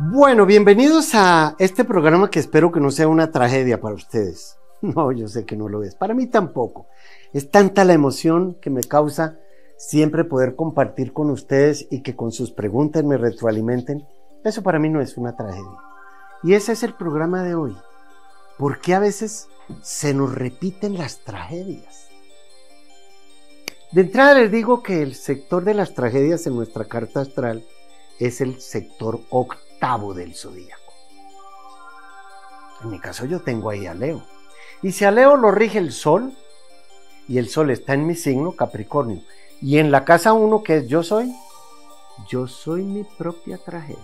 Bueno, bienvenidos a este programa que espero que no sea una tragedia para ustedes. No, yo sé que no lo es. Para mí tampoco. Es tanta la emoción que me causa siempre poder compartir con ustedes y que con sus preguntas me retroalimenten. Eso para mí no es una tragedia. Y ese es el programa de hoy. ¿Por qué a veces se nos repiten las tragedias? De entrada les digo que el sector de las tragedias en nuestra carta astral es el sector octavo del zodíaco. En mi caso yo tengo ahí a Leo. Y si a Leo lo rige el Sol, y el Sol está en mi signo, Capricornio, y en la casa 1 que es yo soy mi propia tragedia.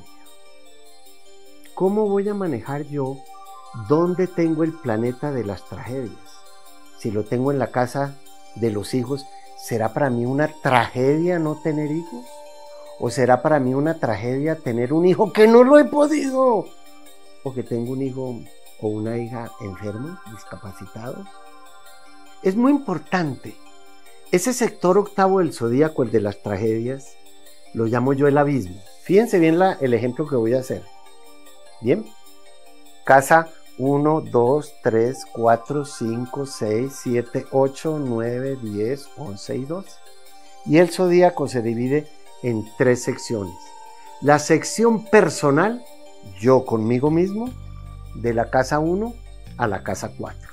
¿Cómo voy a manejar yo dónde tengo el planeta de las tragedias? Si lo tengo en la casa de los hijos, ¿será para mí una tragedia no tener hijos? ¿O será para mí una tragedia tener un hijo que no lo he podido? ¿O que tengo un hijo o una hija enfermos, discapacitados? Es muy importante. Ese sector octavo del zodíaco, el de las tragedias, lo llamo yo el abismo. Fíjense bien el ejemplo que voy a hacer. Bien. Casa 1, 2, 3, 4, 5, 6, 7, 8, 9, 10, 11 y 12. Y el zodíaco se divide en 3 secciones. La sección personal, yo conmigo mismo, de la casa 1 a la casa 4.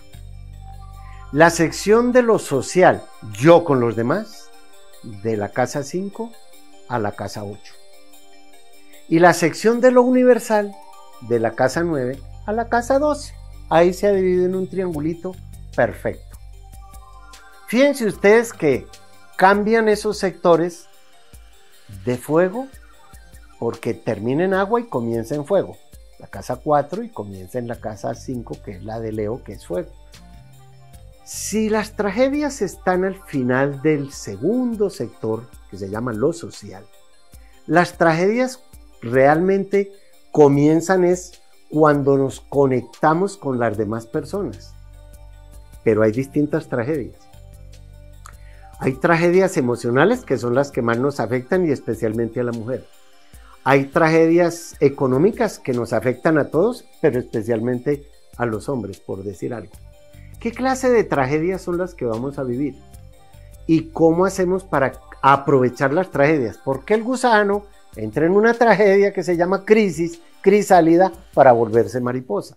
La sección de lo social, yo con los demás, de la casa 5 a la casa 8. Y la sección de lo universal, de la casa 9 a la casa 12. Ahí se ha dividido en un triangulito perfecto. Fíjense ustedes que cambian esos sectores de fuego porque termina en agua y comienza en fuego. La casa 4 y comienza en la casa 5, que es la de Leo, que es fuego. Si las tragedias están al final del segundo sector, que se llama lo social, las tragedias realmente comienzan es cuando nos conectamos con las demás personas. Pero hay distintas tragedias. Hay tragedias emocionales que son las que más nos afectan y especialmente a la mujer. Hay tragedias económicas que nos afectan a todos, pero especialmente a los hombres, por decir algo. ¿Qué clase de tragedias son las que vamos a vivir? ¿Y cómo hacemos para aprovechar las tragedias? Porque el gusano entra en una tragedia que se llama crisis, crisálida, para volverse mariposa.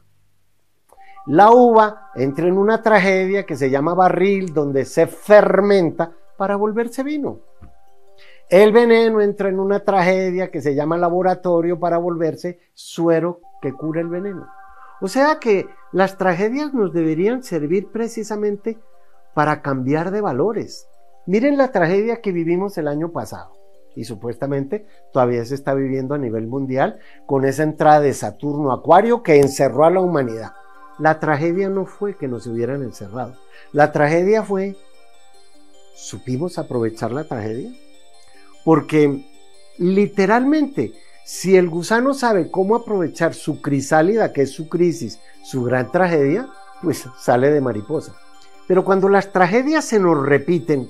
La uva entra en una tragedia que se llama barril, donde se fermenta para volverse vino. El veneno entra en una tragedia que se llama laboratorio para volverse suero que cura el veneno. O sea que las tragedias nos deberían servir precisamente para cambiar de valores. Miren la tragedia que vivimos el año pasado y supuestamente todavía se está viviendo a nivel mundial con esa entrada de Saturno a Acuario que encerró a la humanidad. La tragedia no fue que nos hubieran encerrado. La tragedia fue, ¿supimos aprovechar la tragedia? Porque literalmente, si el gusano sabe cómo aprovechar su crisálida, que es su crisis, su gran tragedia, pues sale de mariposa. Pero cuando las tragedias se nos repiten,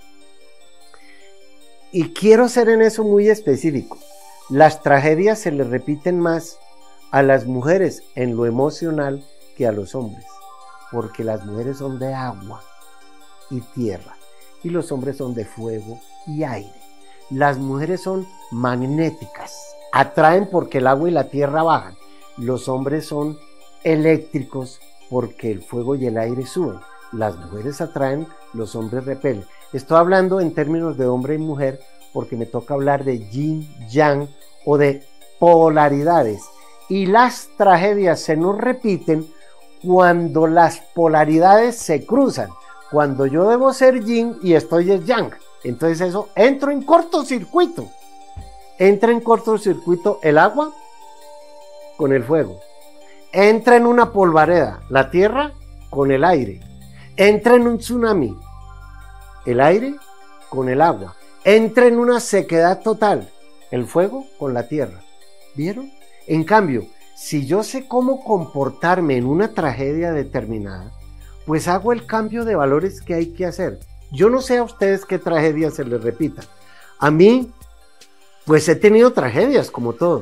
y quiero ser en eso muy específico, las tragedias se le repiten más a las mujeres en lo emocional que a los hombres, porque las mujeres son de agua y tierra y los hombres son de fuego y aire. Las mujeres son magnéticas, atraen porque el agua y la tierra bajan. Los hombres son eléctricos porque el fuego y el aire suben. Las mujeres atraen, los hombres repelen. Estoy hablando en términos de hombre y mujer porque me toca hablar de yin, yang o de polaridades. Y las tragedias se nos repiten cuando las polaridades se cruzan. Cuando yo debo ser yin y estoy en yang. Entonces eso, entro en cortocircuito. Entra en cortocircuito el agua con el fuego. Entra en una polvareda la tierra con el aire. Entra en un tsunami el aire con el agua. Entra en una sequedad total el fuego con la tierra. ¿Vieron? En cambio, si yo sé cómo comportarme en una tragedia determinada, pues hago el cambio de valores que hay que hacer. Yo no sé a ustedes qué tragedias se les repitan. A mí, pues he tenido tragedias como todos,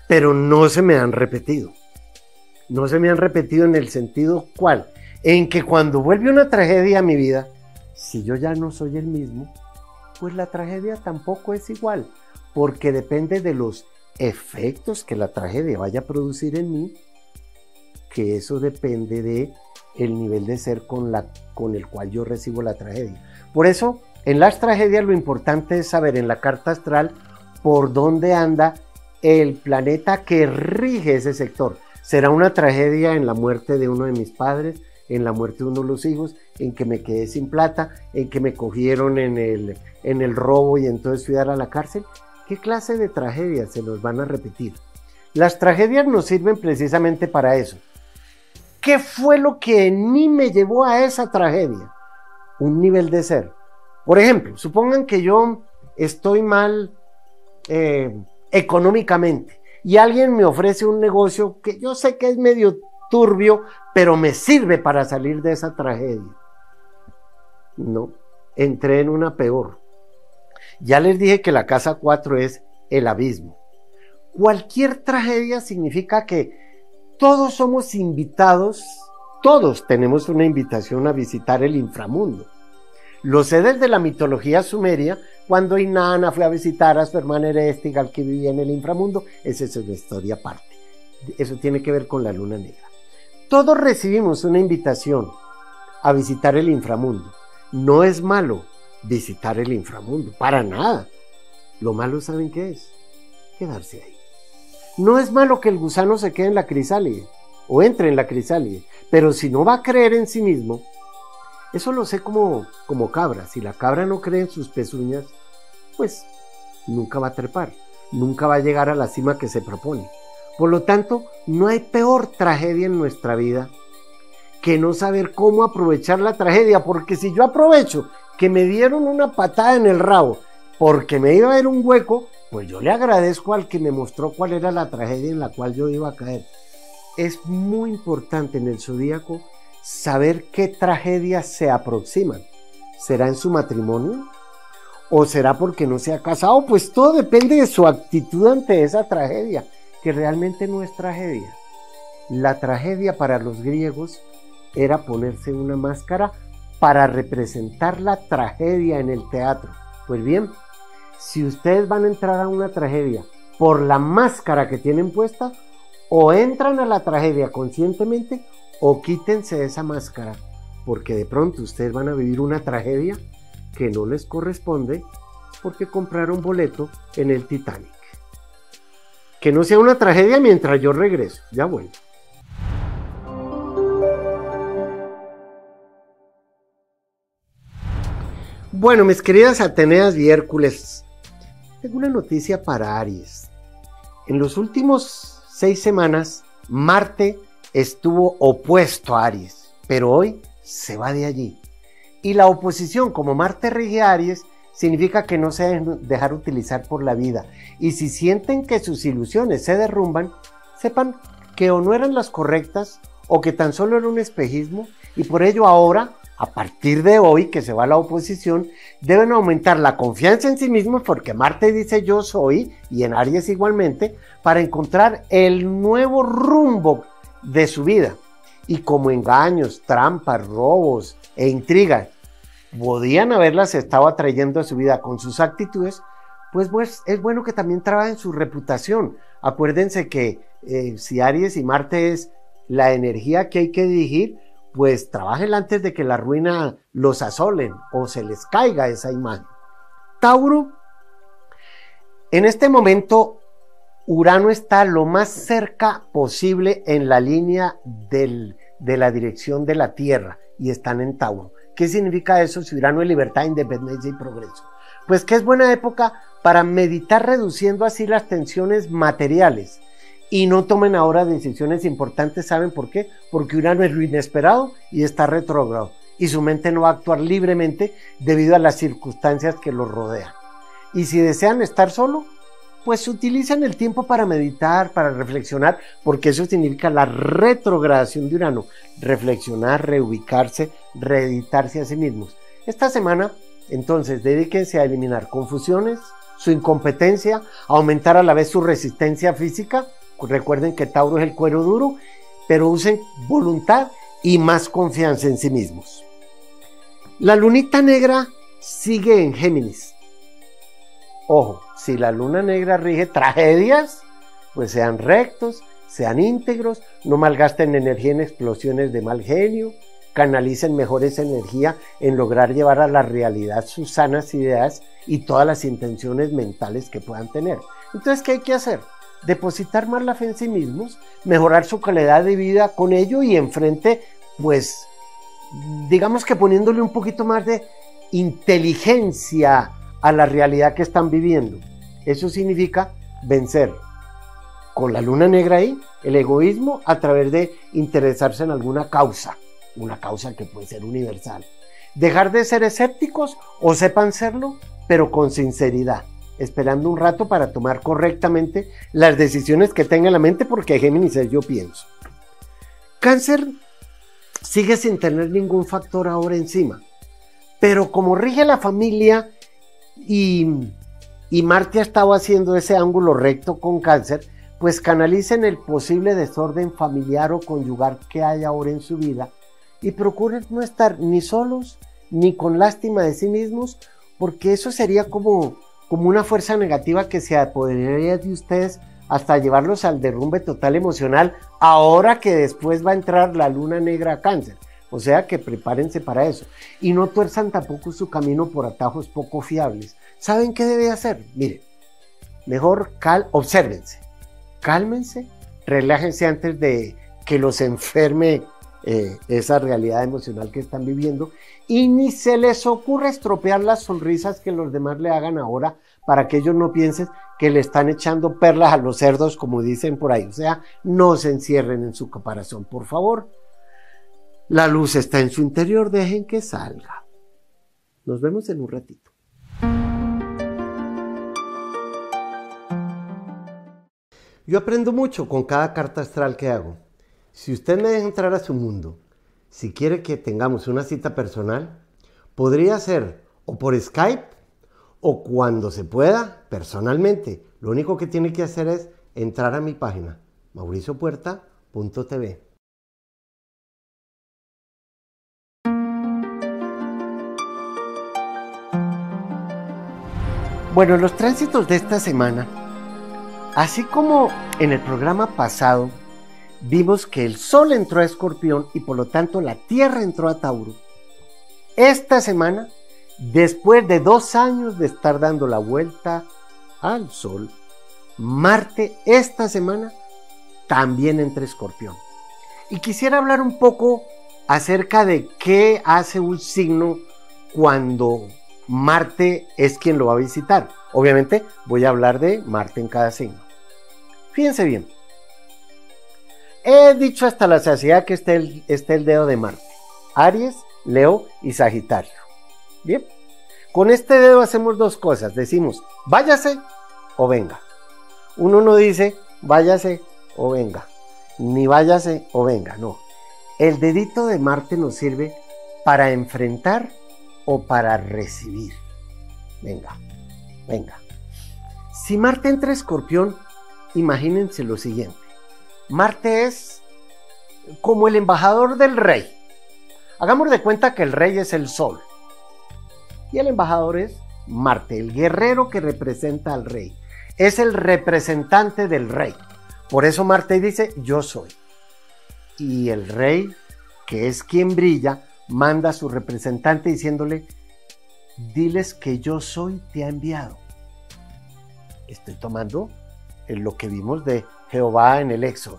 pero no se me han repetido. No se me han repetido en el sentido ¿cuál? En que cuando vuelve una tragedia a mi vida, si yo ya no soy el mismo, pues la tragedia tampoco es igual, porque depende de los efectos que la tragedia vaya a producir en mí, que eso depende de el nivel de ser con el cual yo recibo la tragedia. Por eso, en las tragedias lo importante es saber en la carta astral por dónde anda el planeta que rige ese sector. Será una tragedia en la muerte de uno de mis padres, en la muerte de uno de los hijos, en que me quedé sin plata, en que me cogieron en el robo y entonces fui a dar a la cárcel. ¿Qué clase de tragedias se nos van a repetir? Las tragedias nos sirven precisamente para eso. ¿Qué fue lo que en mí me llevó a esa tragedia? Un nivel de ser. Por ejemplo, supongan que yo estoy mal económicamente y alguien me ofrece un negocio que yo sé que es medio turbio, pero me sirve para salir de esa tragedia. No, entré en una peor. Ya les dije que la casa 4 es el abismo. Cualquier tragedia significa que todos somos invitados, todos tenemos una invitación a visitar el inframundo. Lo sé desde la mitología sumeria, cuando Inanna fue a visitar a su hermana Eréstigal que vivía en el inframundo. Esa es una historia aparte. Eso tiene que ver con la luna negra. Todos recibimos una invitación a visitar el inframundo. No es malo visitar el inframundo, para nada. Lo malo, ¿saben qué es? Quedarse ahí. No es malo que el gusano se quede en la crisálide o entre en la crisálide, pero si no va a creer en sí mismo, eso lo sé como cabra. Si la cabra no cree en sus pezuñas, pues nunca va a trepar, nunca va a llegar a la cima que se propone. Por lo tanto, no hay peor tragedia en nuestra vida que no saber cómo aprovechar la tragedia, porque si yo aprovecho que me dieron una patada en el rabo porque me iba a ver un hueco, pues yo le agradezco al que me mostró cuál era la tragedia en la cual yo iba a caer. Es muy importante en el zodíaco saber qué tragedias se aproximan. ¿Será en su matrimonio? ¿O será porque no se ha casado? Pues todo depende de su actitud ante esa tragedia, que realmente no es tragedia. La tragedia para los griegos era ponerse una máscara para representar la tragedia en el teatro. Pues bien, si ustedes van a entrar a una tragedia por la máscara que tienen puesta, o entran a la tragedia conscientemente o quítense esa máscara, porque de pronto ustedes van a vivir una tragedia que no les corresponde porque compraron boleto en el Titanic. Que no sea una tragedia mientras yo regreso. Ya vuelvo. Bueno, mis queridas Ateneas y Hércules, tengo una noticia para Aries. En los últimos 6 semanas, Marte estuvo opuesto a Aries, pero hoy se va de allí. Y la oposición, como Marte rige a Aries, significa que no se deben dejar utilizar por la vida. Y si sienten que sus ilusiones se derrumban, sepan que o no eran las correctas o que tan solo era un espejismo, y por ello ahora, a partir de hoy que se va la oposición, deben aumentar la confianza en sí mismos, porque Marte dice yo soy, y en Aries igualmente, para encontrar el nuevo rumbo de su vida. Y como engaños, trampas, robos e intrigas podían haberlas estado atrayendo a su vida con sus actitudes, pues es bueno que también trabajen su reputación. Acuérdense que si Aries y Marte es la energía que hay que dirigir, pues trabajen antes de que la ruina los asolen o se les caiga esa imagen. Tauro, en este momento Urano está lo más cerca posible en la línea de la dirección de la Tierra y están en Tauro. ¿Qué significa eso si Urano es libertad, independencia y progreso? Pues que es buena época para meditar reduciendo así las tensiones materiales. Y no tomen ahora decisiones importantes. ¿Saben por qué? Porque Urano es lo inesperado y está retrógrado. Y su mente no va a actuar libremente debido a las circunstancias que los rodean. Y si desean estar solo, pues utilicen el tiempo para meditar, para reflexionar, porque eso significa la retrogradación de Urano. Reflexionar, reubicarse, reeditarse a sí mismos. Esta semana, entonces, dedíquense a eliminar confusiones, su incompetencia, aumentar a la vez su resistencia física. Recuerden que Tauro es el cuero duro, pero usen voluntad y más confianza en sí mismos. La lunita negra sigue en Géminis. Ojo, si la luna negra rige tragedias, pues sean rectos, sean íntegros, no malgasten energía en explosiones de mal genio, canalicen mejor esa energía en lograr llevar a la realidad sus sanas ideas y todas las intenciones mentales que puedan tener. Entonces, ¿qué hay que hacer? Depositar más la fe en sí mismos, mejorar su calidad de vida con ello y enfrente, pues, digamos que poniéndole un poquito más de inteligencia a la realidad que están viviendo. Eso significa vencer con la luna negra ahí el egoísmo a través de interesarse en alguna causa, una causa que puede ser universal. Dejar de ser escépticos o sepan serlo, pero con sinceridad, esperando un rato para tomar correctamente las decisiones que tenga en la mente, porque Géminis es yo pienso. Cáncer sigue sin tener ningún factor ahora encima, pero como rige la familia y Marte ha estado haciendo ese ángulo recto con Cáncer, pues canalicen el posible desorden familiar o conyugal que hay ahora en su vida y procuren no estar ni solos ni con lástima de sí mismos, porque eso sería como una fuerza negativa que se apoderaría de ustedes hasta llevarlos al derrumbe total emocional, ahora que después va a entrar la luna negra a Cáncer. O sea que prepárense para eso. Y no tuerzan tampoco su camino por atajos poco fiables. ¿Saben qué debe hacer? Miren, mejor obsérvense, cálmense, relájense antes de que los enferme esa realidad emocional que están viviendo, y ni se les ocurra estropear las sonrisas que los demás le hagan ahora, para que ellos no piensen que le están echando perlas a los cerdos, como dicen por ahí. O sea, no se encierren en su caparazón, por favor. La luz está en su interior, dejen que salga. Nos vemos en un ratito. Yo aprendo mucho con cada carta astral que hago. Si usted me deja entrar a su mundo, si quiere que tengamos una cita personal, podría ser o por Skype o cuando se pueda, personalmente. Lo único que tiene que hacer es entrar a mi página, mauriciopuerta.tv. Bueno, los tránsitos de esta semana, así como en el programa pasado, vimos que el Sol entró a Escorpión y por lo tanto la Tierra entró a Tauro. Esta semana, después de 2 años de estar dando la vuelta al Sol, Marte esta semana también entra a Escorpión. Y quisiera hablar un poco acerca de qué hace un signo cuando Marte es quien lo va a visitar. Obviamente voy a hablar de Marte en cada signo. Fíjense bien. He dicho hasta la saciedad que esté el dedo de Marte. Aries, Leo y Sagitario. Bien. Con este dedo hacemos 2 cosas. Decimos, váyase o venga. Uno no dice, váyase o venga. Ni váyase o venga, no. El dedito de Marte nos sirve para enfrentar o para recibir. Venga, venga. Si Marte entra a Escorpión, imagínense lo siguiente. Marte es como el embajador del rey. Hagamos de cuenta que el rey es el Sol. Y el embajador es Marte, el guerrero que representa al rey. Es el representante del rey. Por eso Marte dice, yo soy. Y el rey, que es quien brilla, manda a su representante diciéndole, diles que yo soy, te ha enviado. Estoy tomando lo que vimos de Jehová en el Éxodo.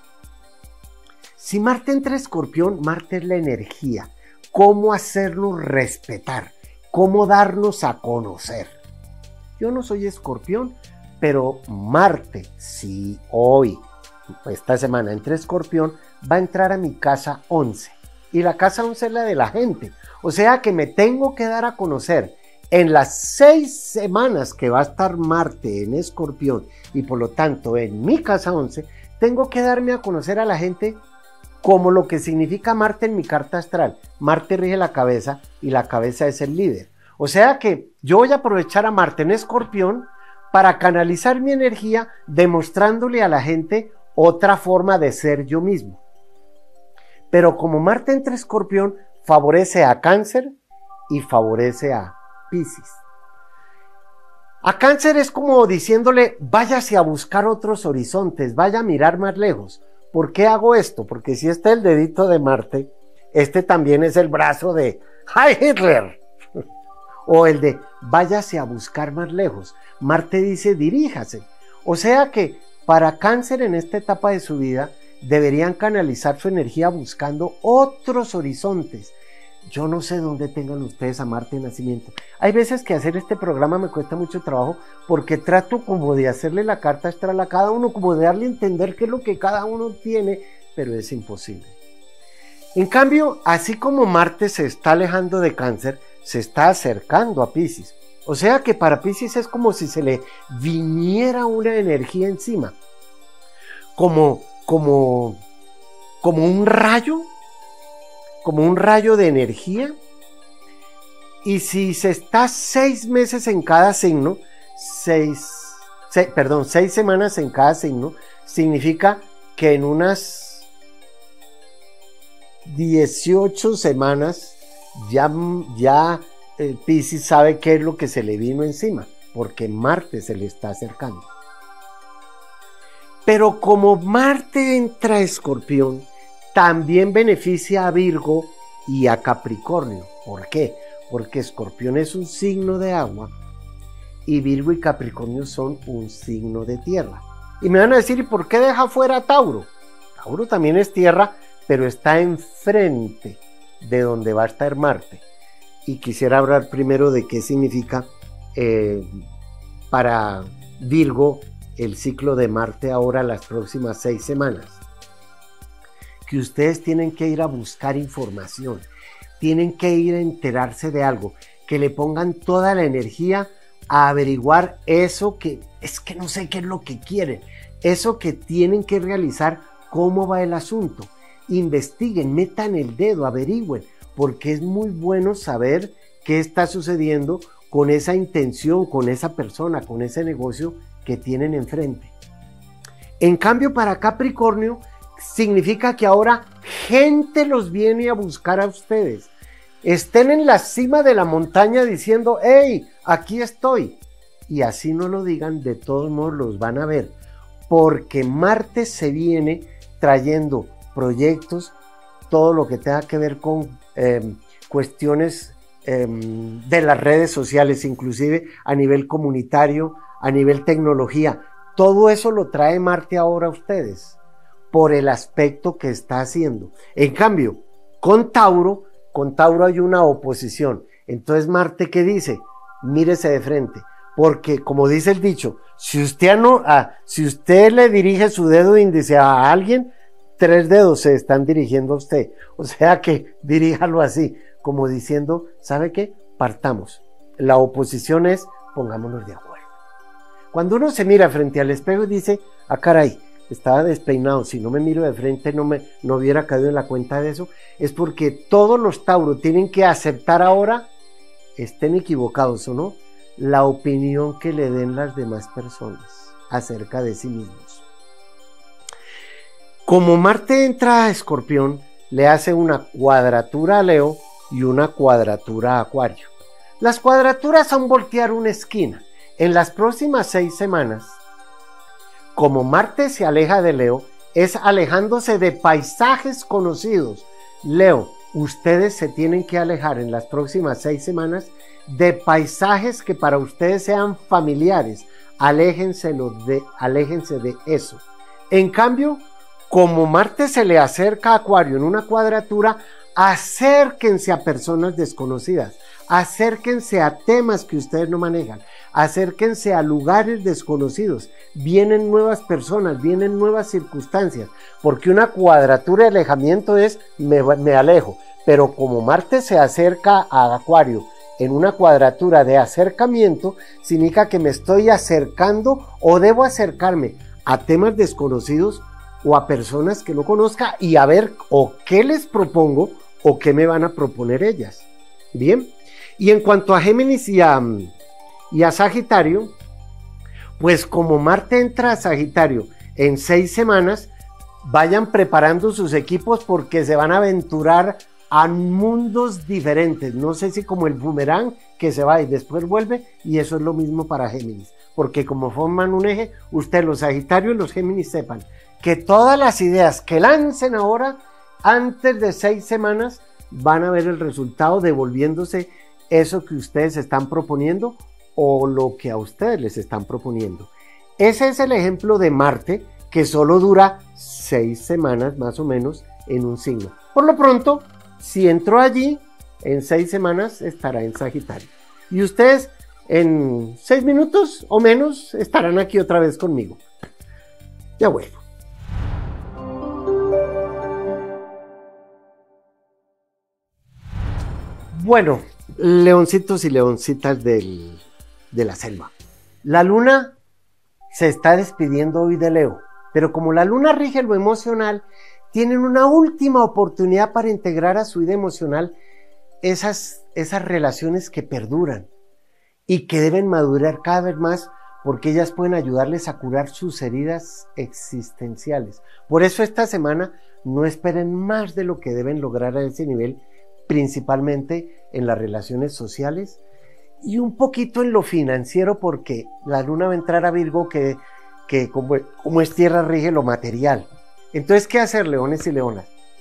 Si Marte entra a Escorpión, Marte es la energía, cómo hacernos respetar, cómo darnos a conocer. Yo no soy Escorpión, pero Marte, si hoy, esta semana entra a Escorpión, va a entrar a mi casa 11. Y la casa 11 es la de la gente. O sea que me tengo que dar a conocer en las 6 semanas que va a estar Marte en Escorpión y por lo tanto en mi casa 11, tengo que darme a conocer a la gente como lo que significa Marte en mi carta astral. Marte rige la cabeza y la cabeza es el líder. O sea que yo voy a aprovechar a Marte en Escorpión para canalizar mi energía demostrándole a la gente otra forma de ser yo mismo. Pero como Marte entra Escorpión, favorece a Cáncer y favorece a Piscis. A Cáncer es como diciéndole, váyase a buscar otros horizontes, vaya a mirar más lejos. ¿Por qué hago esto? Porque si este es el dedito de Marte, este también es el brazo de ¡Heil Hitler! O el de váyase a buscar más lejos. Marte dice diríjase. O sea que para Cáncer en esta etapa de su vida deberían canalizar su energía buscando otros horizontes. Yo no sé dónde tengan ustedes a Marte en nacimiento. Hay veces que hacer este programa me cuesta mucho trabajo porque trato como de hacerle la carta astral a cada uno, como de darle a entender qué es lo que cada uno tiene, pero es imposible. En cambio, así como Marte se está alejando de Cáncer, se está acercando a Piscis. O sea que para Piscis es como si se le viniera una energía encima. Como un rayo de energía. Y si se está 6 meses en cada signo, 6 semanas en cada signo, significa que en unas 18 semanas ya el Piscis sabe qué es lo que se le vino encima, porque Marte se le está acercando. Pero como Marte entra a Escorpión, también beneficia a Virgo y a Capricornio. ¿Por qué? Porque Escorpión es un signo de agua y Virgo y Capricornio son un signo de tierra. Y me van a decir, ¿y por qué deja fuera a Tauro? Tauro también es tierra, pero está enfrente de donde va a estar Marte. Y quisiera hablar primero de qué significa para Virgo el ciclo de Marte ahora las próximas 6 semanas. Que ustedes tienen que ir a buscar información, tienen que ir a enterarse de algo, que le pongan toda la energía a averiguar eso que es que no sé qué es lo que quieren, eso que tienen que realizar, cómo va el asunto. Investiguen, metan el dedo, averigüen, porque es muy bueno saber qué está sucediendo con esa intención, con esa persona, con ese negocio que tienen enfrente. En cambio, para Capricornio, significa que ahora gente los viene a buscar a ustedes. Estén en la cima de la montaña diciendo, hey, aquí estoy. Y así no lo digan, de todos modos los van a ver. Porque Marte se viene trayendo proyectos, todo lo que tenga que ver con cuestiones de las redes sociales, inclusive a nivel comunitario, a nivel tecnología. Todo eso lo trae Marte ahora a ustedes por el aspecto que está haciendo. En cambio, con Tauro hay una oposición. Entonces Marte, ¿qué dice? Mírese de frente, porque como dice el dicho, si usted le dirige su dedo índice a alguien, 3 dedos se están dirigiendo a usted. O sea que diríjalo así, como diciendo, ¿sabe qué? Partamos. La oposición es, pongámonos de acuerdo. Cuando uno se mira frente al espejo y dice, ah caray, estaba despeinado, si no me miro de frente no hubiera caído en la cuenta de eso, es porque todos los Tauros tienen que aceptar ahora, estén equivocados o no, la opinión que le den las demás personas acerca de sí mismos. Como Marte entra a Escorpión, le hace una cuadratura a Leo y una cuadratura a Acuario. Las cuadraturas son voltear una esquina. En las próximas 6 semanas, como Marte se aleja de Leo, es alejándose de paisajes conocidos. Leo, ustedes se tienen que alejar en las próximas 6 semanas de paisajes que para ustedes sean familiares. Aléjense de eso. En cambio, como Marte se le acerca a Acuario en una cuadratura, acérquense a personas desconocidas, acérquense a temas que ustedes no manejan, acérquense a lugares desconocidos. Vienen nuevas personas, vienen nuevas circunstancias, porque una cuadratura de alejamiento es me alejo, pero como Marte se acerca a Acuario en una cuadratura de acercamiento, significa que me estoy acercando o debo acercarme a temas desconocidos o a personas que no conozca y a ver o qué les propongo o qué me van a proponer ellas. Bien, Y en cuanto a Géminis y a Sagitario, pues como Marte entra a Sagitario en 6 semanas, vayan preparando sus equipos porque se van a aventurar a mundos diferentes. No sé si como el boomerang que se va y después vuelve, y eso es lo mismo para Géminis, porque como forman un eje, ustedes los Sagitarios y los Géminis sepan que todas las ideas que lancen ahora, antes de 6 semanas, van a ver el resultado devolviéndose eso que ustedes están proponiendo o lo que a ustedes les están proponiendo. Ese es el ejemplo de Marte, que solo dura 6 semanas más o menos en un signo. Por lo pronto, si entró allí, en 6 semanas estará en Sagitario. Y ustedes en 6 minutos o menos estarán aquí otra vez conmigo. Ya vuelvo. Bueno, leoncitos y leoncitas de la selva. La luna se está despidiendo hoy de Leo, pero como la luna rige lo emocional, tienen una última oportunidad para integrar a su vida emocional esas relaciones que perduran y que deben madurar cada vez más porque ellas pueden ayudarles a curar sus heridas existenciales. Por eso esta semana no esperen más de lo que deben lograr a ese nivel, principalmente en las relaciones sociales y un poquito en lo financiero, porque la luna va a entrar a Virgo que como es tierra rige lo material. Entonces, ¿qué hacer, leones y leonas?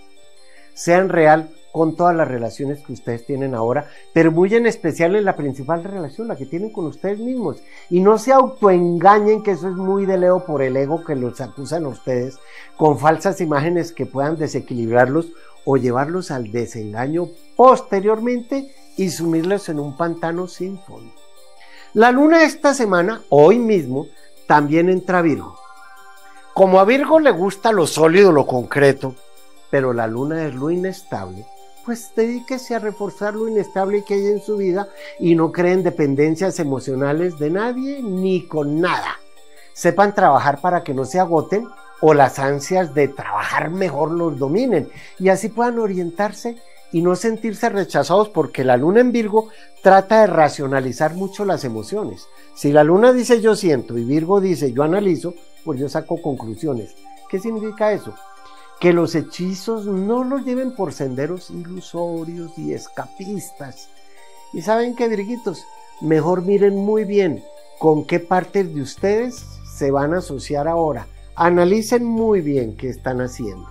Sean real con todas las relaciones que ustedes tienen ahora, pero muy en especial en la principal relación, la que tienen con ustedes mismos. Y no se autoengañen, que eso es muy de Leo por el ego que los acusan a ustedes, con falsas imágenes que puedan desequilibrarlos o llevarlos al desengaño posteriormente y sumirlos en un pantano sin fondo. La luna esta semana, hoy mismo, también entra a Virgo. Como a Virgo le gusta lo sólido, lo concreto, pero la luna es lo inestable, pues dedíquese a reforzar lo inestable que hay en su vida y no creen dependencias emocionales de nadie ni con nada. Sepan trabajar para que no se agoten o las ansias de trabajar mejor los dominen y así puedan orientarse y no sentirse rechazados, porque la luna en Virgo trata de racionalizar mucho las emociones. Si la luna dice yo siento y Virgo dice yo analizo, pues yo saco conclusiones. ¿Qué significa eso? Que los hechizos no los lleven por senderos ilusorios y escapistas. Y ¿saben qué, Virguitos? Mejor miren muy bien con qué partes de ustedes se van a asociar ahora. Analicen muy bien qué están haciendo.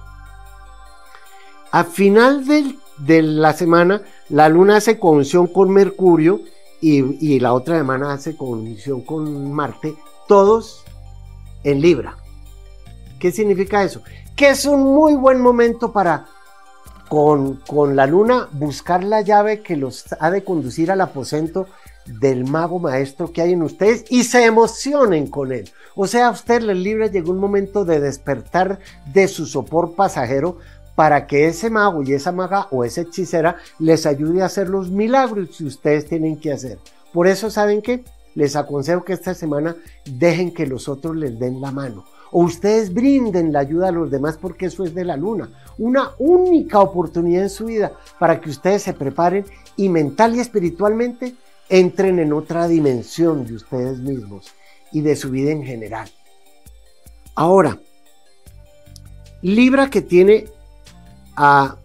A final de la semana, la luna hace conjunción con Mercurio y la otra semana hace conjunción con Marte, todos en Libra. ¿Qué significa eso? Que es un muy buen momento para, con la luna, buscar la llave que los ha de conducir al aposento del mago maestro que hay en ustedes y se emocionen con él. O sea, a usted, les Libra, llegó un momento de despertar de su sopor pasajero para que ese mago y esa maga o esa hechicera les ayude a hacer los milagros que ustedes tienen que hacer. Por eso, ¿saben qué? Les aconsejo que esta semana dejen que los otros les den la mano. O ustedes brinden la ayuda a los demás, porque eso es de la luna. Una única oportunidad en su vida para que ustedes se preparen y mental y espiritualmente entren en otra dimensión de ustedes mismos y de su vida en general. Ahora, Libra, que tiene a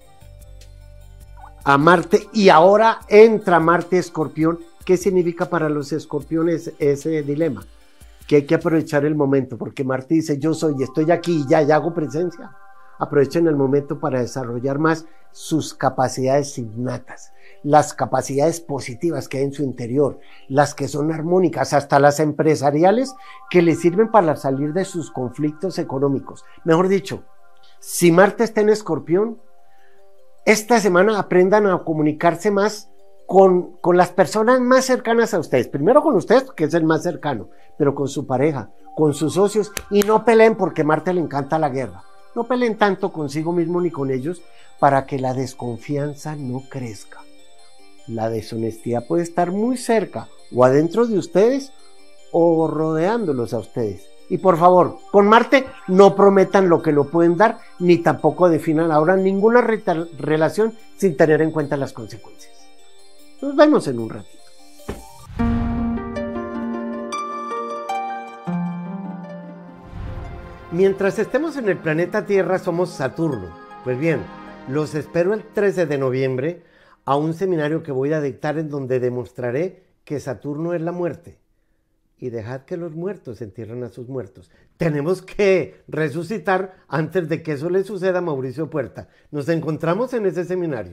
Marte y ahora entra Marte Escorpión. ¿Qué significa para los escorpiones ese dilema? Que hay que aprovechar el momento, porque Marte dice yo soy, estoy aquí y ya hago presencia. Aprovechen el momento para desarrollar más sus capacidades innatas, las capacidades positivas que hay en su interior, las que son armónicas, hasta las empresariales que les sirven para salir de sus conflictos económicos. Mejor dicho, si Marte está en Escorpión, esta semana aprendan a comunicarse más con las personas más cercanas a ustedes. Primero con ustedes, que es el más cercano, pero con su pareja, con sus socios, y no peleen, porque a Marte le encanta la guerra. No peleen tanto consigo mismo ni con ellos para que la desconfianza no crezca. La deshonestidad puede estar muy cerca o adentro de ustedes o rodeándolos a ustedes. Y por favor, con Marte no prometan lo que no pueden dar, ni tampoco definan ahora ninguna relación sin tener en cuenta las consecuencias. Nos vemos en un ratito. Mientras estemos en el planeta Tierra somos Saturno. Pues bien, los espero el 13 de noviembre a un seminario que voy a dictar en donde demostraré que Saturno es la muerte. Y dejad que los muertos entierren a sus muertos. Tenemos que resucitar antes de que eso le suceda a Mauricio Puerta. Nos encontramos en ese seminario.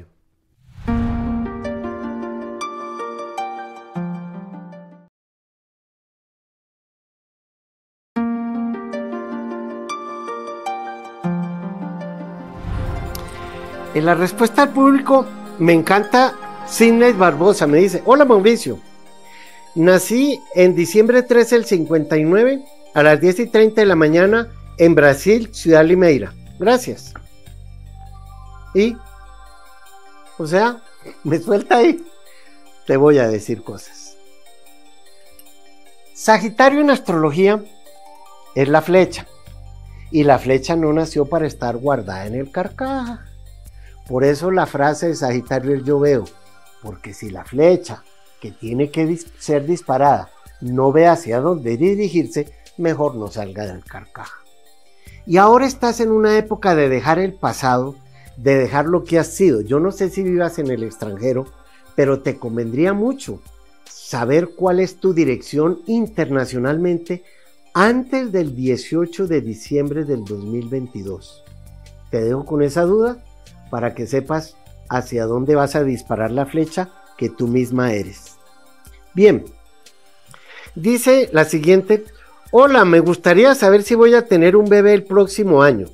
En la respuesta al público me encanta Sidney Barbosa. Me dice: hola Mauricio, nací en diciembre 13 del 59 a las 10:30 de la mañana en Brasil, Ciudad Limeira. Gracias. Y, o sea, me suelta ahí. Te voy a decir cosas. Sagitario en astrología es la flecha. Y la flecha no nació para estar guardada en el carcaj. Por eso la frase de Sagitario es yo veo. Porque si la flecha que tiene que ser disparada no ve hacia dónde dirigirse, mejor no salga del carcaj. Y ahora estás en una época de dejar el pasado, de dejar lo que has sido. Yo no sé si vivas en el extranjero, pero te convendría mucho saber cuál es tu dirección internacionalmente antes del 18 de diciembre del 2022. Te dejo con esa duda para que sepas hacia dónde vas a disparar la flecha que tú misma eres. Bien, dice la siguiente: hola, me gustaría saber si voy a tener un bebé el próximo año.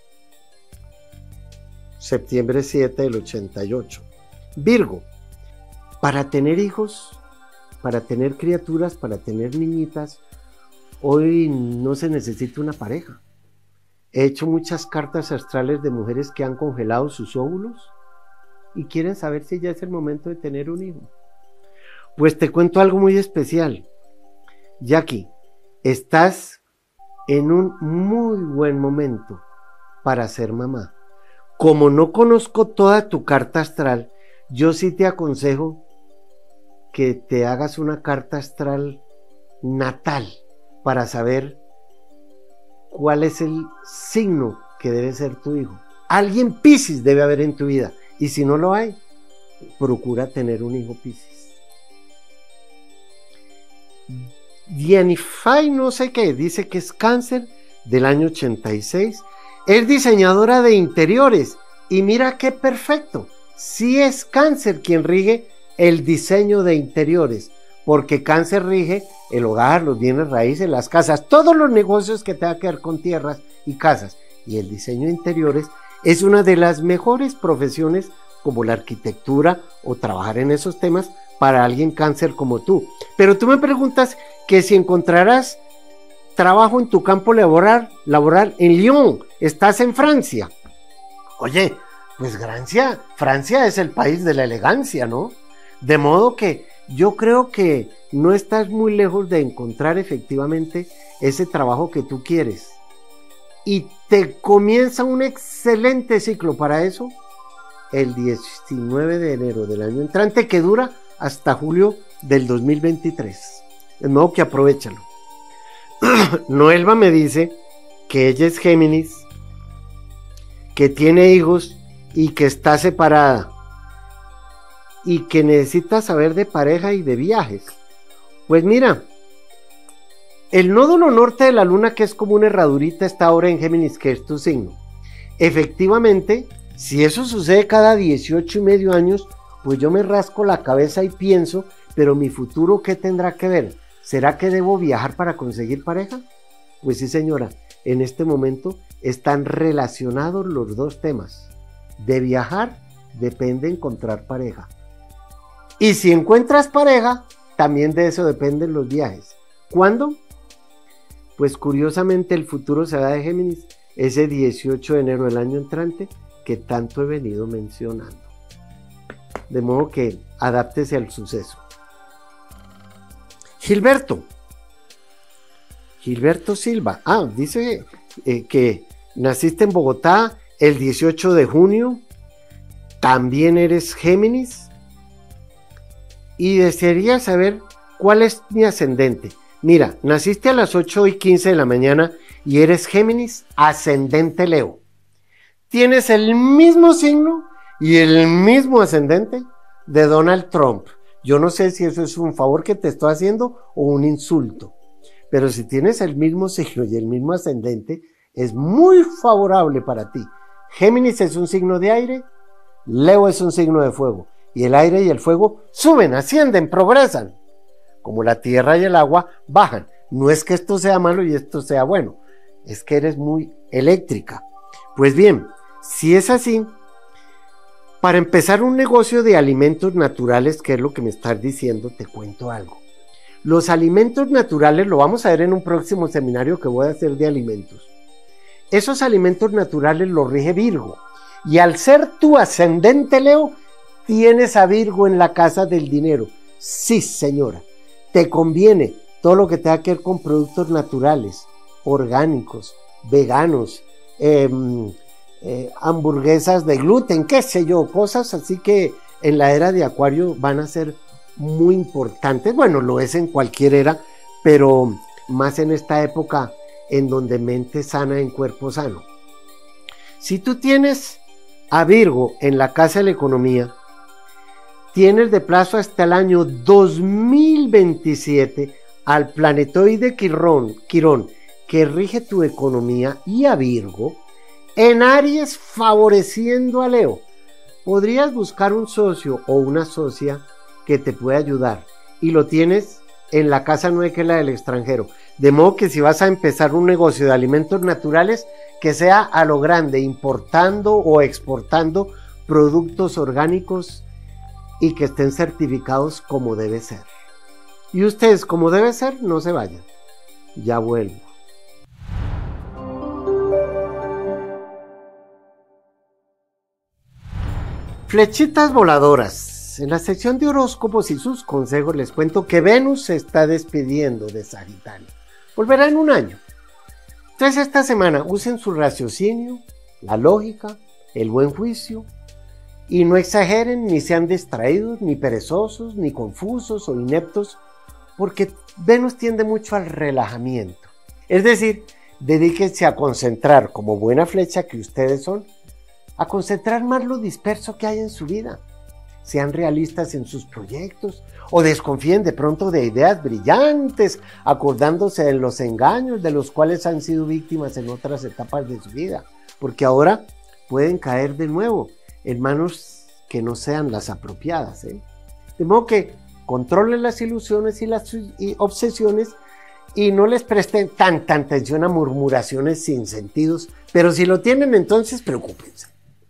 Septiembre 7 del 88. Virgo, para tener hijos, para tener criaturas, para tener niñitas, hoy no se necesita una pareja. He hecho muchas cartas astrales de mujeres que han congelado sus óvulos y quieren saber si ya es el momento de tener un hijo. Pues te cuento algo muy especial. Jackie, estás en un muy buen momento para ser mamá. Como no conozco toda tu carta astral, yo sí te aconsejo que te hagas una carta astral natal para saber cuál es el signo que debe ser tu hijo. Alguien Piscis debe haber en tu vida, y si no lo hay, procura tener un hijo Piscis. Dianify no sé qué, dice que es Cáncer del año 86, es diseñadora de interiores, y mira qué perfecto, sí es Cáncer quien rige el diseño de interiores, porque Cáncer rige el hogar, los bienes raíces, las casas, todos los negocios que tengan que ver con tierras y casas, y el diseño de interiores es una de las mejores profesiones, como la arquitectura o trabajar en esos temas, para alguien Cáncer como tú. Pero tú me preguntas que si encontrarás trabajo en tu campo laboral en Lyon, estás en Francia. Oye, pues Francia es el país de la elegancia, ¿no? De modo que yo creo que no estás muy lejos de encontrar efectivamente ese trabajo que tú quieres. Y te comienza un excelente ciclo para eso el 19 de enero del año entrante, que dura hasta julio del 2023. De modo que aprovechalo. Noelva me dice que ella es Géminis, que tiene hijos y que está separada y que necesita saber de pareja y de viajes. Pues mira, el nódulo norte de la luna, que es como una herradurita, está ahora en Géminis, que es tu signo. Efectivamente, si eso sucede cada 18 y medio años, pues yo me rasco la cabeza y pienso, pero mi futuro, ¿qué tendrá que ver? ¿Será que debo viajar para conseguir pareja? Pues sí, señora, en este momento están relacionados los dos temas. De viajar depende encontrar pareja. Y si encuentras pareja, también de eso dependen los viajes. ¿Cuándo? Pues curiosamente el futuro se da de Géminis ese 18 de enero del año entrante que tanto he venido mencionando. De modo que adáptese al suceso. Gilberto Silva. Dice que naciste en Bogotá el 18 de junio. También eres Géminis. y desearía saber cuál es mi ascendente. Mira, naciste a las 8:15 de la mañana y eres Géminis, ascendente Leo. Tienes el mismo signo y el mismo ascendente de Donald Trump. Yo no sé si eso es un favor que te estoy haciendo o un insulto, pero si tienes el mismo signo y el mismo ascendente, es muy favorable para ti. Géminis es un signo de aire, Leo es un signo de fuego, y el aire y el fuego suben, ascienden, progresan. Como la tierra y el agua bajan. No es que esto sea malo y esto sea bueno, es que eres muy eléctrica. Pues bien, si es así, para empezar un negocio de alimentos naturales, que es lo que me estás diciendo, te cuento algo. Los alimentos naturales, lo vamos a ver en un próximo seminario que voy a hacer de alimentos. Esos alimentos naturales los rige Virgo. Y al ser tu ascendente Leo, tienes a Virgo en la casa del dinero. Sí, señora. Te conviene todo lo que tenga que ver con productos naturales, orgánicos, veganos, hamburguesas de gluten, qué sé yo, cosas así que en la era de Acuario van a ser muy importantes. Bueno, lo es en cualquier era, pero más en esta época en donde mente sana en cuerpo sano. Si tú tienes a Virgo en la casa de la economía, tienes de plazo hasta el año 2027 al planetoide Quirón, que rige tu economía, y a Virgo en Aries favoreciendo a Leo. Podrías buscar un socio o una socia que te pueda ayudar, y lo tienes en la casa 9, que es la del extranjero. De modo que si vas a empezar un negocio de alimentos naturales, que sea a lo grande, importando o exportando productos orgánicos y que estén certificados como debe ser. Y ustedes, como debe ser, no se vayan. Ya vuelvo. Flechitas voladoras. En la sección de horóscopos y sus consejos les cuento que Venus se está despidiendo de Sagitario. Volverá en un año. Entonces esta semana usen su raciocinio, la lógica, el buen juicio, y no exageren, ni sean distraídos, ni perezosos, ni confusos o ineptos, porque Venus tiende mucho al relajamiento. Es decir, dedíquense a concentrar, como buena flecha que ustedes son, a concentrar más lo disperso que hay en su vida. Sean realistas en sus proyectos o desconfíen de pronto de ideas brillantes, acordándose de los engaños de los cuales han sido víctimas en otras etapas de su vida, porque ahora pueden caer de nuevo en manos que no sean las apropiadas, ¿eh? De modo que controlen las ilusiones y las obsesiones y no les presten tanta atención a murmuraciones sin sentidos, pero si lo tienen, entonces preocúpense.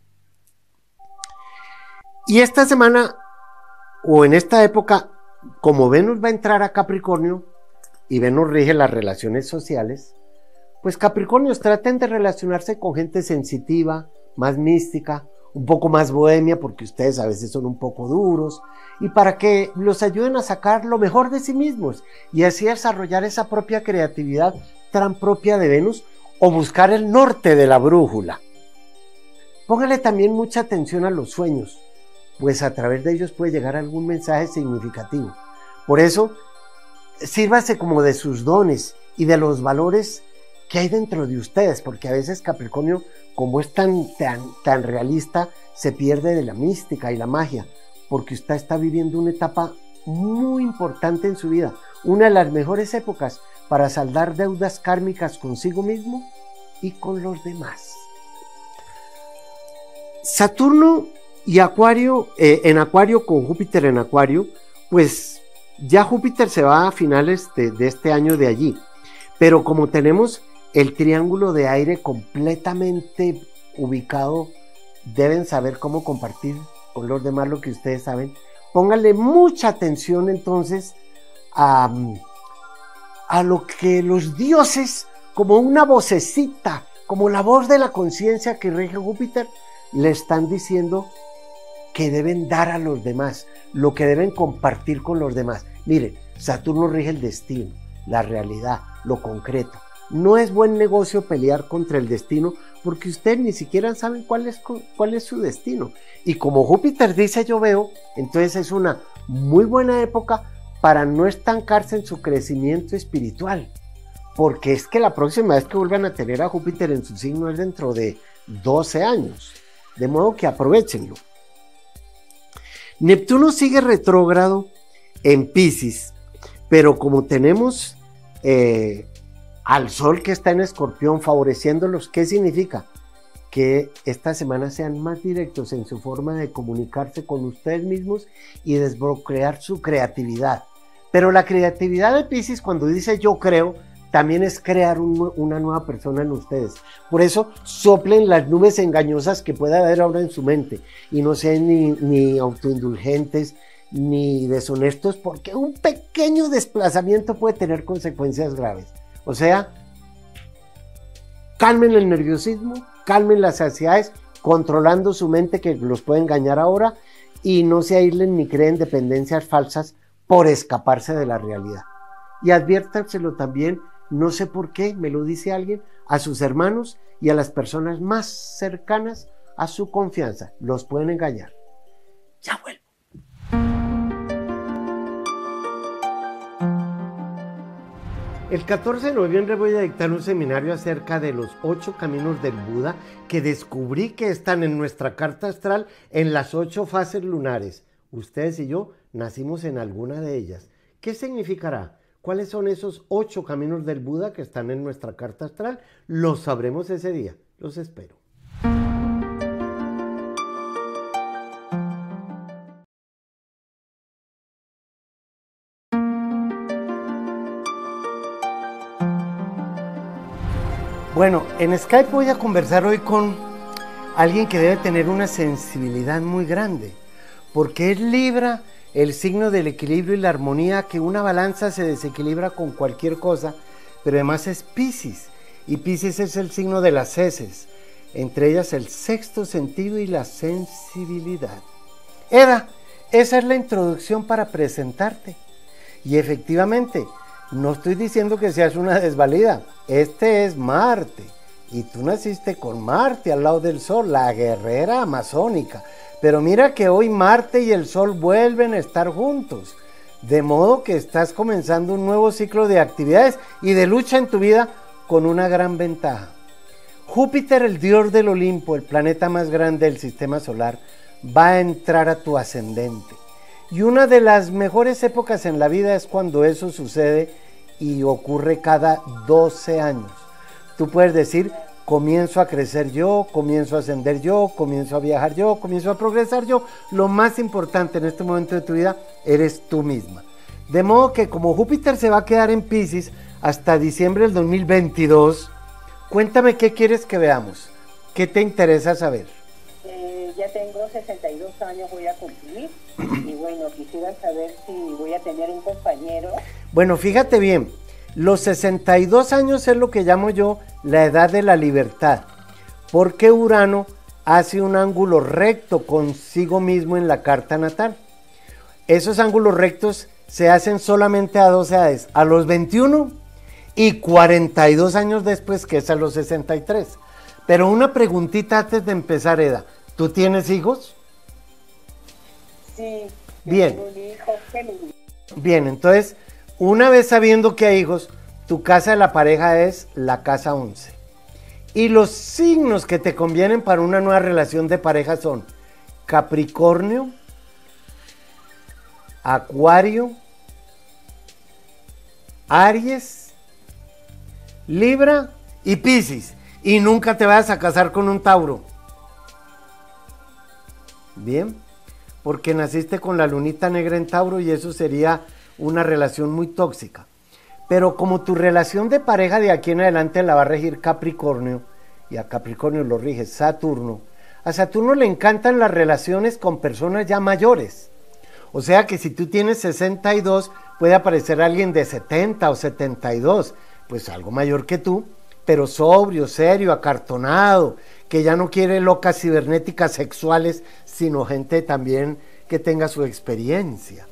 Y esta semana, o en esta época, como Venus va a entrar a Capricornio, y Venus rige las relaciones sociales, pues Capricornios traten de relacionarse con gente sensitiva, más mística, un poco más bohemia, porque ustedes a veces son un poco duros, y para que los ayuden a sacar lo mejor de sí mismos, y así desarrollar esa propia creatividad tan propia de Venus, o buscar el norte de la brújula. Póngale también mucha atención a los sueños, pues a través de ellos puede llegar algún mensaje significativo. Por eso, sírvase como de sus dones y de los valores que hay dentro de ustedes, porque a veces Capricornio, como es tan realista, se pierde de la mística y la magia, porque usted está viviendo una etapa muy importante en su vida, una de las mejores épocas para saldar deudas kármicas consigo mismo y con los demás. Saturno y Acuario, en Acuario con Júpiter en Acuario, pues ya Júpiter se va a finales de este año de allí, pero como tenemos el triángulo de aire completamente ubicado, deben saber cómo compartir con los demás lo que ustedes saben. Pónganle mucha atención entonces a lo que los dioses, como una vocecita, como la voz de la conciencia que rige Júpiter, le están diciendo que deben dar a los demás, lo que deben compartir con los demás. Miren, Saturno rige el destino, la realidad, lo concreto. No es buen negocio pelear contra el destino, porque ustedes ni siquiera saben cuál es su destino. Y como Júpiter dice yo veo, entonces es una muy buena época para no estancarse en su crecimiento espiritual, porque es que la próxima vez que vuelvan a tener a Júpiter en su signo es dentro de 12 años, de modo que aprovechenlo. Neptuno sigue retrógrado en Piscis, pero como tenemos al Sol que está en Escorpión favoreciéndolos, ¿qué significa? Que esta semana sean más directos en su forma de comunicarse con ustedes mismos y desbloquear su creatividad. Pero la creatividad de Piscis, cuando dice yo creo, también es crear una nueva persona en ustedes. Por eso soplen las nubes engañosas que pueda haber ahora en su mente y no sean ni autoindulgentes ni deshonestos, porque un pequeño desplazamiento puede tener consecuencias graves. O sea, calmen el nerviosismo, calmen las ansiedades, controlando su mente que los puede engañar ahora, y no se aíslen ni creen dependencias falsas por escaparse de la realidad. Y adviértanselo también, no sé por qué, me lo dice alguien, a sus hermanos y a las personas más cercanas a su confianza. Los pueden engañar. Ya vuelvo. El 14 de noviembre voy a dictar un seminario acerca de los 8 caminos del Buda que descubrí que están en nuestra carta astral en las 8 fases lunares. Ustedes y yo nacimos en alguna de ellas. ¿Qué significará? ¿Cuáles son esos 8 caminos del Buda que están en nuestra carta astral? Los sabremos ese día. Los espero. Bueno, en Skype voy a conversar hoy con alguien que debe tener una sensibilidad muy grande, porque es Libra, el signo del equilibrio y la armonía, que una balanza se desequilibra con cualquier cosa, pero además es Piscis, y Piscis es el signo de las heces, entre ellas el sexto sentido y la sensibilidad. Eda, esa es la introducción para presentarte, y efectivamente, no estoy diciendo que seas una desvalida, este es Marte, y tú naciste con Marte al lado del Sol, la guerrera amazónica. Pero mira que hoy Marte y el Sol vuelven a estar juntos, de modo que estás comenzando un nuevo ciclo de actividades y de lucha en tu vida con una gran ventaja. Júpiter, el dios del Olimpo, el planeta más grande del sistema solar, va a entrar a tu ascendente. Y una de las mejores épocas en la vida es cuando eso sucede y ocurre cada 12 años. Tú puedes decir, comienzo a crecer yo, comienzo a ascender yo, comienzo a viajar yo, comienzo a progresar yo. Lo más importante en este momento de tu vida eres tú misma. De modo que como Júpiter se va a quedar en Piscis hasta diciembre del 2022, cuéntame qué quieres que veamos, qué te interesa saber. Ya tengo 62 años, voy a cumplir, y bueno, quisiera saber si voy a tener un compañero. Bueno, fíjate bien, los 62 años es lo que llamo yo la edad de la libertad, porque Urano hace un ángulo recto consigo mismo en la carta natal. Esos ángulos rectos se hacen solamente a 2 edades, a los 21 y 42 años después, que es a los 63. Pero una preguntita antes de empezar, Eda. ¿Tú tienes hijos? Sí. Bien. Tengo un hijo feliz. Bien, entonces, una vez sabiendo que hay hijos, tu casa de la pareja es la casa 11. Y los signos que te convienen para una nueva relación de pareja son Capricornio, Acuario, Aries, Libra y Piscis. Y nunca te vayas a casar con un Tauro. Bien, porque naciste con la lunita negra en Tauro y eso sería una relación muy tóxica. Pero como tu relación de pareja de aquí en adelante la va a regir Capricornio, y a Capricornio lo rige Saturno, a Saturno le encantan las relaciones con personas ya mayores. O sea que si tú tienes 62, puede aparecer alguien de 70 o 72, pues algo mayor que tú, pero sobrio, serio, acartonado, que ya no quiere locas cibernéticas sexuales, sino gente también que tenga su experiencia.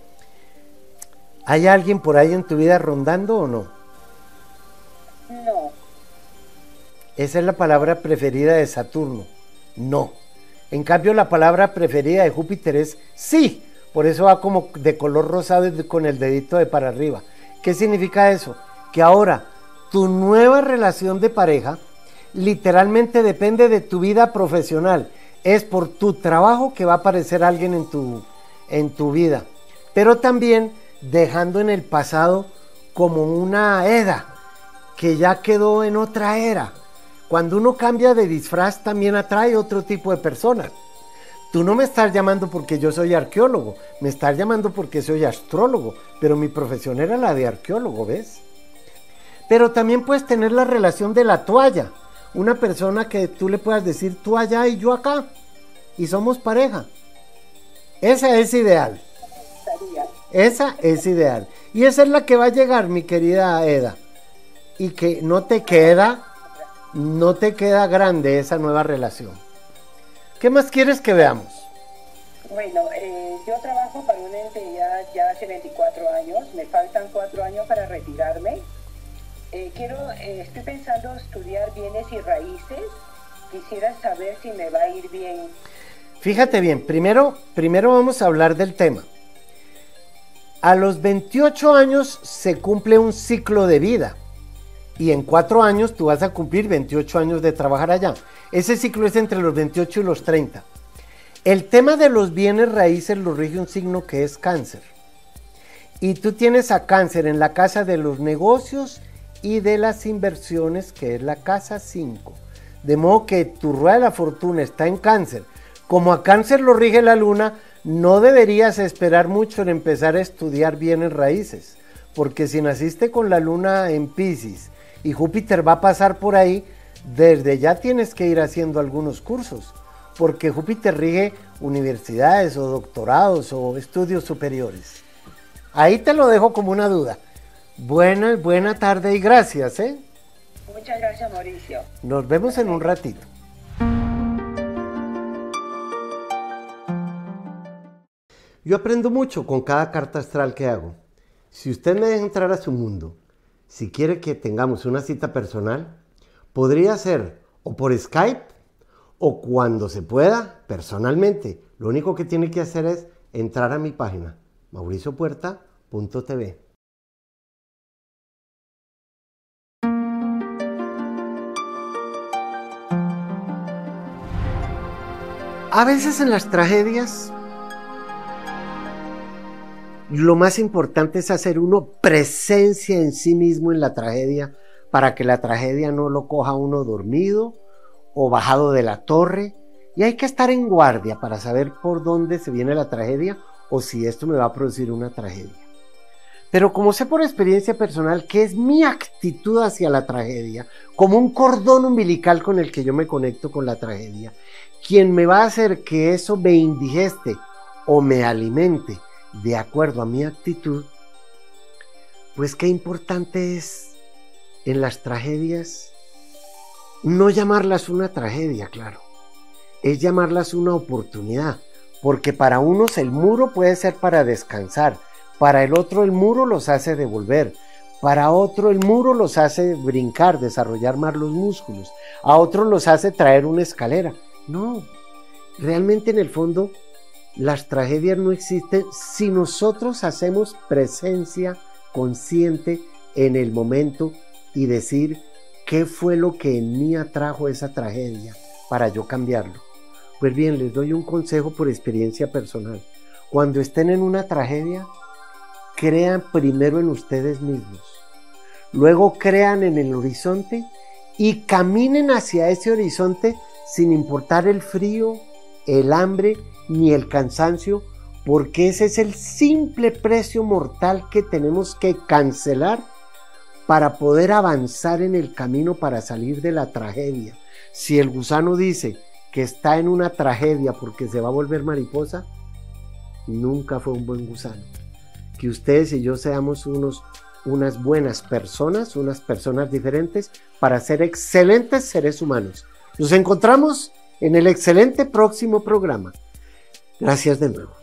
¿Hay alguien por ahí en tu vida rondando o no? No. Esa es la palabra preferida de Saturno, no. En cambio, la palabra preferida de Júpiter es sí, Por eso va como de color rosado y con el dedito de para arriba. ¿Qué significa eso? Que ahora tu nueva relación de pareja literalmente depende de tu vida profesional. Es por tu trabajo que va a aparecer alguien en tu vida. Pero también dejando en el pasado como una edad que ya quedó en otra era. Cuando uno cambia de disfraz también atrae otro tipo de personas. Tú no me estás llamando porque yo soy arqueólogo, me estás llamando porque soy astrólogo, pero mi profesión era la de arqueólogo, ¿ves? Pero también puedes tener la relación de la toalla. Una persona que tú le puedas decir tú allá y yo acá, y somos pareja. Esa es ideal. Esa es ideal. Y esa es la que va a llegar, mi querida Eda. Y que no te queda grande esa nueva relación. ¿Qué más quieres que veamos? Bueno, yo trabajo para una entidad ya hace 24 años. Me faltan 4 años para retirarme. Estoy pensando estudiar bienes y raíces. Quisiera saber si me va a ir bien. Fíjate bien, primero vamos a hablar del tema. A los 28 años se cumple un ciclo de vida y en 4 años tú vas a cumplir 28 años de trabajar allá. Ese ciclo es entre los 28 y los 30. El tema de los bienes raíces lo rige un signo que es Cáncer. Y tú tienes a Cáncer en la casa de los negocios y de las inversiones, que es la casa 5. De modo que tu rueda de la fortuna está en Cáncer. Como a Cáncer lo rige la luna, no deberías esperar mucho en empezar a estudiar bienes raíces, porque si naciste con la luna en Piscis y Júpiter va a pasar por ahí, desde ya tienes que ir haciendo algunos cursos, porque Júpiter rige universidades o doctorados o estudios superiores. Ahí te lo dejo como una duda. Buena tarde y gracias, ¿eh? Muchas gracias, Mauricio. Nos vemos en un ratito. Yo aprendo mucho con cada carta astral que hago. Si usted me deja entrar a su mundo, si quiere que tengamos una cita personal, podría ser o por Skype o cuando se pueda, personalmente. Lo único que tiene que hacer es entrar a mi página, mauriciopuerta.tv. A veces en las tragedias, lo más importante es hacer uno presencia en sí mismo en la tragedia para que la tragedia no lo coja uno dormido o bajado de la torre. Y hay que estar en guardia para saber por dónde se viene la tragedia o si esto me va a producir una tragedia. Pero como sé por experiencia personal que es mi actitud hacia la tragedia, como un cordón umbilical con el que yo me conecto con la tragedia, quien me va a hacer que eso me indigeste o me alimente de acuerdo a mi actitud, pues qué importante es en las tragedias no llamarlas una tragedia, claro, es llamarlas una oportunidad, porque para unos el muro puede ser para descansar, para el otro el muro los hace devolver, para otro el muro los hace brincar, desarrollar más los músculos, a otros los hace traer una escalera. No, realmente en el fondo las tragedias no existen si nosotros hacemos presencia consciente en el momento y decir qué fue lo que en mí atrajo esa tragedia para yo cambiarlo. Pues bien, les doy un consejo por experiencia personal. Cuando estén en una tragedia, crean primero en ustedes mismos, luego crean en el horizonte y caminen hacia ese horizonte sin importar el frío, el hambre ni el cansancio, porque ese es el simple precio mortal que tenemos que cancelar para poder avanzar en el camino para salir de la tragedia. Si el gusano dice que está en una tragedia porque se va a volver mariposa, nunca fue un buen gusano. Que ustedes y yo seamos unas buenas personas, unas personas diferentes para ser excelentes seres humanos. Nos encontramos en el excelente próximo programa. Gracias de nuevo.